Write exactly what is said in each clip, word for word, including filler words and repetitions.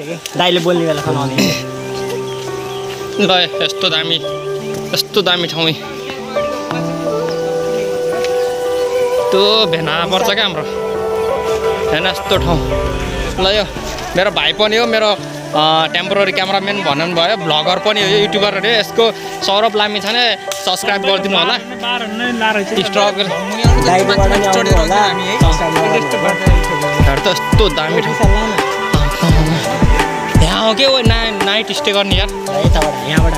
दाइले बोल्ने बेला खान आउने ल यस्तो दामी यस्तो दामी ठाउँ त्यो भेना पर्छ क्या हाम्रो होइन यस्तो ठाउँ ल यो मेरो भाइ पनि हो मेरो टेम्पोररी क्यामराम्यान भन्नु भयो भ्लगर पनि हो यो युट्युबर अरे यसको सौरभ लामी छ भने सब्सक्राइब गरिदिनु होला स्ट्रगल यस्तो दामी ठाउँ यहाँ हो कि ना नाइट स्टे गर्ने यार यहाँबाट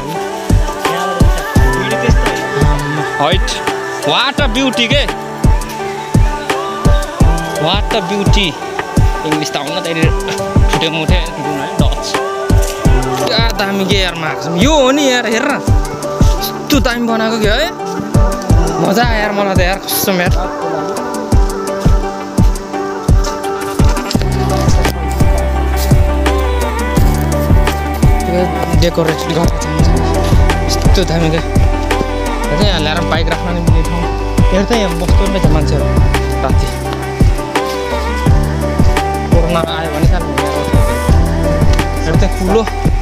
हाइट वाट अ ब्युटी के वाट अ ब्युटी इङ्ग्लिस त आउन त छुट्यो मुठे डच क्या दामी के यार मार्क्स यो हो नि यार हेर यस्तो दामी बनाएको कि है मजा आयो यार मलाई त यार कसम यार डेकोरेट गरेको छ यस्तो दामी क्या यहाँ ल्याएर बाइक राख्न नि मिल्ने ठाउँ हेर त यहाँ बस्नु रहेछ मान्छेहरू राति कोरोना आयो भने सानो हेर त ठुलो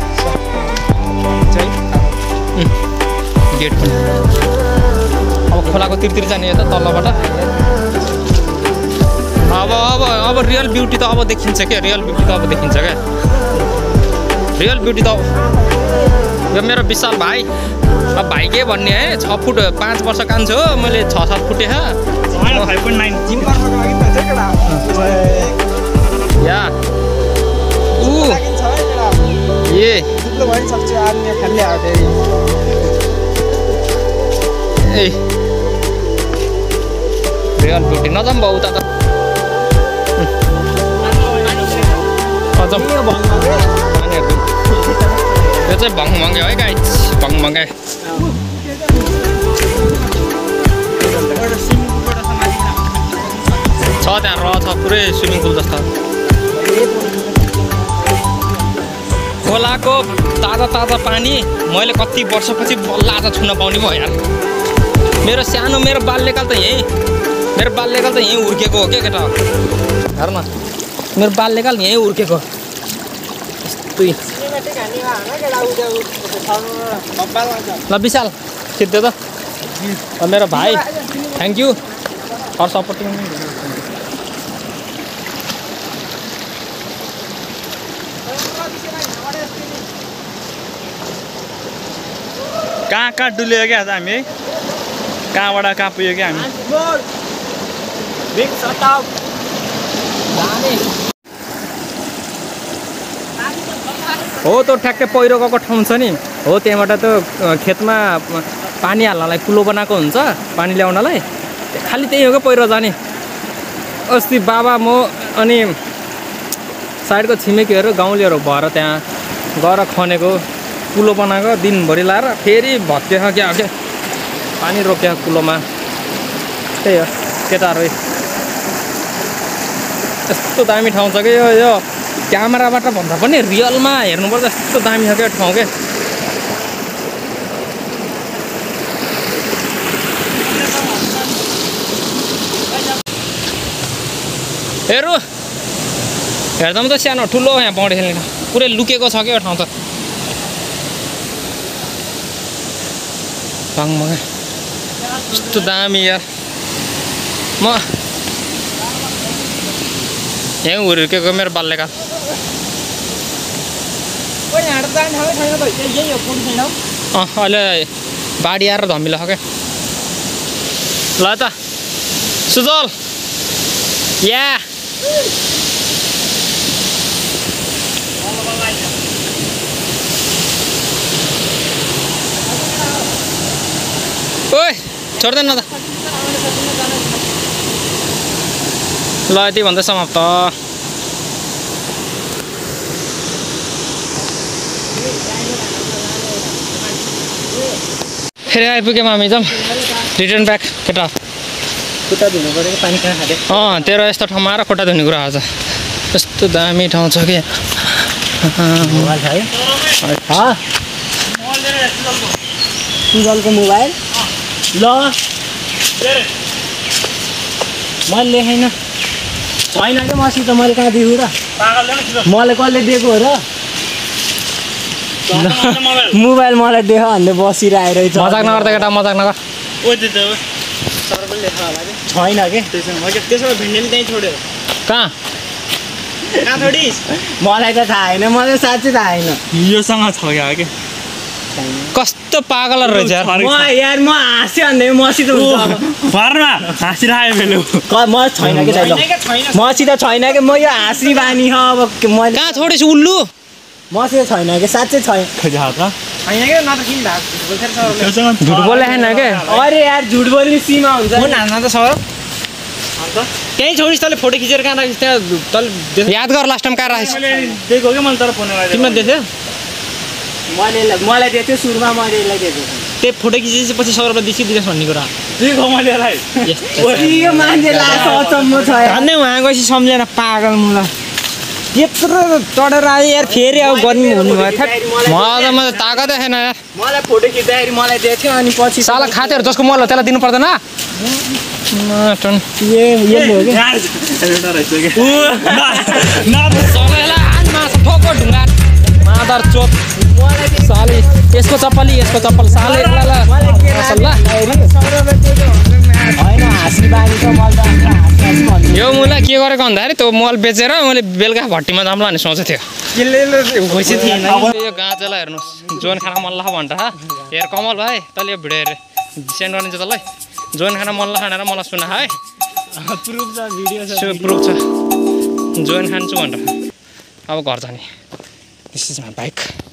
गेट पनि अब खोलाको तिरतिर जाने यता तलबाट अब अब अब रियल ब्युटी त अब देखिन्छ क्या रियल ब्युटी त अब देखिन्छ क्या रियल ब्युटी त यो मेरो विशाल भाइ अब भाइ के भन्ने है छ फुट पाँच वर्ष कान्छो हो मैले छ सात फुटे हा या ऊ ए ए रियल ब्युटी नजाऊँ भाउ उता त यो चाहिँ भङभङ्गे है गाइस भङभङ्गे छ त्यहाँ र छ पुरै स्विमिङ पुल जस्तो खोलाको ताजा ताजा पानी मैले कति वर्षपछि बल्ल आज छुन पाउने भयो यार मेरो सानो मेरो बाल्यकाल त यहीँ मेरो बाल्यकाल त यहीँ हुर्केको हो क्या केटा हेर न मेरो बाल्यकाल यहीँ हुर्केको यस्तै ल विशाल खिच्दै त मेरो भाइ थ्याङ्क यू फर सपोर्टिङ कहाँ कहाँ डुल्यो क्या आज हामी है कहाँबाट कहाँ पुग्यो क्या हामी हो त्यो ठ्याक्कै पहिरो गएको ठाउँ छ नि हो त्यहाँबाट त खेतमा पानी हाल्नलाई कुलो बनाएको हुन्छ पानी ल्याउनलाई खालि त्यही हो क्या पहिरो जाने अस्ति बाबा म अनि साइडको छिमेकीहरू गाउँलेहरू भएर त्यहाँ गएर खनेको कुलो बनाएको दिनभरि लाएर फेरि भत्केको क्या क्या पानी रोक्यो कुलोमा त्यही हो केटाहरू यस्तो दामी ठाउँ छ कि यो यो क्यामेराबाट भन्दा पनि रियलमा हेर्नुपर्छ यस्तो दामी छ क्या ठाउँ क्या हेरौँ हेर्दा पनि त सानो ठुलो यहाँ पौडी खेल्ने ठाउँ पुरै लुकेको छ क्या यो ठाउँ त भङभङ्गे यस्तो दामी यार म यहीँ हुर्केको मेरो बाल्यकाल अँ अहिले बाढी आएर धमिलो छ क्या ल त सुजल या ओइ छोड्दैन त ल यति भन्दै समाप्त फेरि आइपुग्यौँ हामी जाउँ रिटर्न ब्याक केटा खुट्टा धुनु पऱ्यो पानी कहाँ खाँदै अँ तेरो यस्तो ठाउँमा आएर खुट्टा धुने कुरा आज यस्तो दामी ठाउँ छ कि सुजलको मोबाइल ल मैले लेखेन छैन क्या मसित मैले कहाँ दिएको र मलाई कसले दिएको हो र मोबाइल मोबाइल मलाई देख भन्दै बसिरहेको रहेछ मजाक नगर त केटा मजाक नगर ओ त्यो त सरले लेखा होला के छैन के त्यसो भए त्यसो भिन्डेले त्यही छोड्यो कहाँ कहाँ छोडिस् मलाई त थाहा छैन मलाई साँच्चै थाहा छैन योसँग छ क्या के कस्तो पागल रहेछ यार म यार म हाँस्यो भन्दै मसित हुन्छ अब। घरमा हाँसिरहेको बेलु क- म छैन कि दाइ ल मसित छैन कि म यो हाँस्ने बानी हो अब के- मैले कहाँ छोडेछु उल्लु मसित छैन कि साँच्चै छैन खोजा त छैन कि न त किन भएको त्योसँग झुट बोले छैन के अरे यार झुट बोल्ने सीमा हुन्छ फोन हान्न त सर त्यहीँ छोडिस् तँले फोटो खिचेर कहाँ राखिस् त्यहाँ तँले याद गर लास्ट टाइम कहाँ राखिस् मैले दिएको कि मैले तर फोन लगाइदिएको तिमीलाई देख्यो मैले मलाई दिएको थियो सुरुमा मैले यसलाई दिएको त्यही फोटो खिचेपछि पछि सौरभलाई दिसी दिनुहोस् भन्ने कुरा दिएको मैले यसलाई थिएँ यो मान्छे लाग्छ अचम्म छ यार। झन्डै उहाँ गएपछि सम्झेर पागल मुला यत्रो चढेर आयो यार फेरि अब गर्नु हुनुभयो मलाई त म त तागतै छैन यार मलाई फोटो खिच्दाखेरि मलाई दिएको थियो अनि पछि साला खातेहरू जसको मल हो त्यसलाई दिनु पर्दैन टन ए यसले हो कि यार एउटा रहेछ के सबैलाई हात मार्छ ठोको ढुङ्गा मादर चोप साले यसको चप्पली यसको चप्पल साले मलाई के मसल्ला होइन हाँस्ने बानी छ मैले त आफ्नो हाँस्ने हाँस्ने भन्छु यो मुला के गरेको भन्दाखेरि त्यो मल बेचेर मैले बेलुका भट्टीमा जाम्ला भन्ने सोचेको थियो खुसी थिएन यो गाँचेलाई हेर्नुहोस् जोन खाना मल्ला भन्छ हा हेर कमल भाइ तैँले यो भिडियो हेरेर सेन्ड गरिदिन्छ तँलाई जोन खाना मल्ला खानेर मलाई सुना है प्रुफ छ भिडियो छ सो प्रुफ छ जोन खान्छु भनेर अब घर जाने दिस इज माई बाइक